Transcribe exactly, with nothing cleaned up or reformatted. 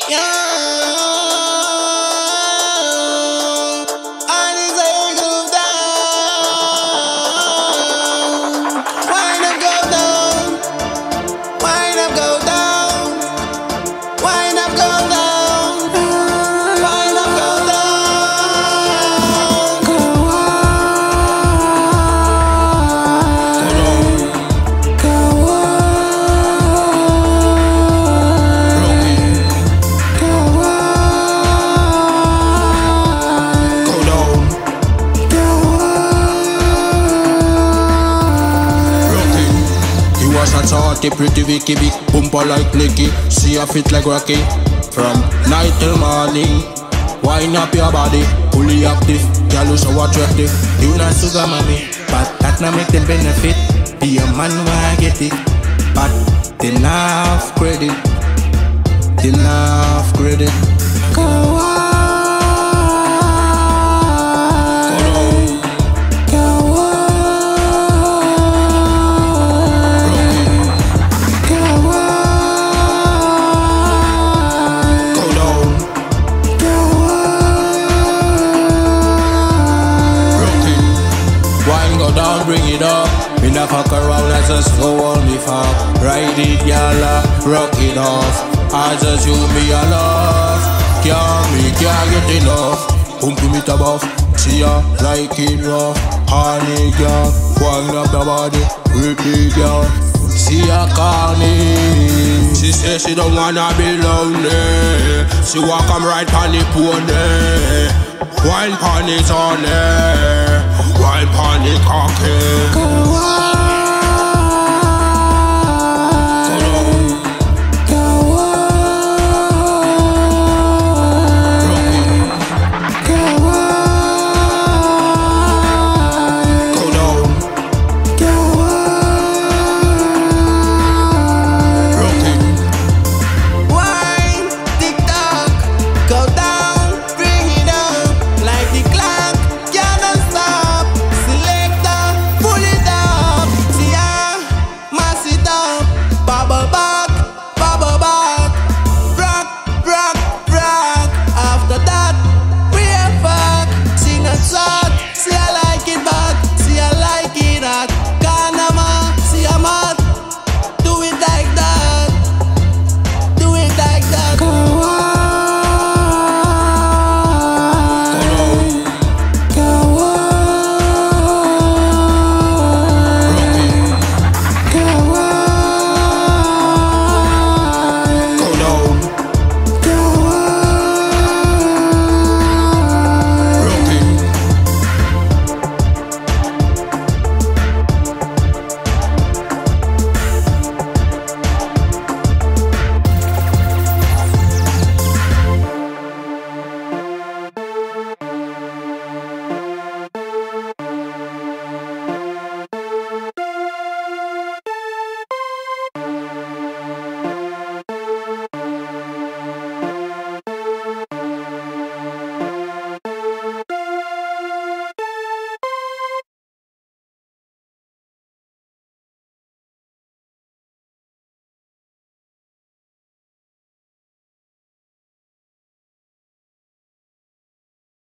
Shorty, pretty Vicky, big bumper like Licky. See her fit like Rocky. From night till morning, wind up your body, fully active. Girl, you so attractive. You not sugar mommy, but that not make them benefit. Be a man where I get it, but enough credit, enough credit. Go on. Bring it up, me not fuck around, I just go on me fuck. Ride it, y'all, rock it off. I just you me a love. Can't me, can't get enough. Pump me to buff, see ya like it rough. Honey girl, wind up your body, repeat girl. See ya call me. She say she don't wanna be lonely. She walk come right on the pony. Wine pon it on it, wine pon it cocky.